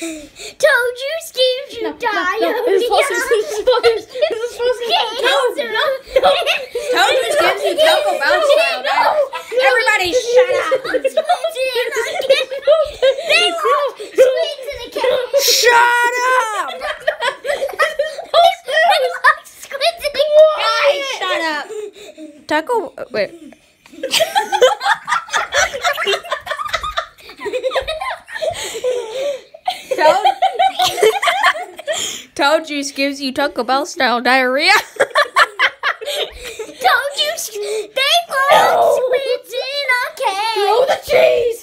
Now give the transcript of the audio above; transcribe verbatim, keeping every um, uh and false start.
Toad juice gives you no, diarrhea. No, no, this is supposed to this is supposed to this is supposed to Toad, no, no. Toad juice gives you Taco Bell style diarrhea. Everybody shut up. They love squid to the cat. Shut up. Squid to the Guys, shut up. Taco, wait. Toad, Toad juice gives you Taco Bell style diarrhea. Toad juice. They love squids in a can. Throw the cheese!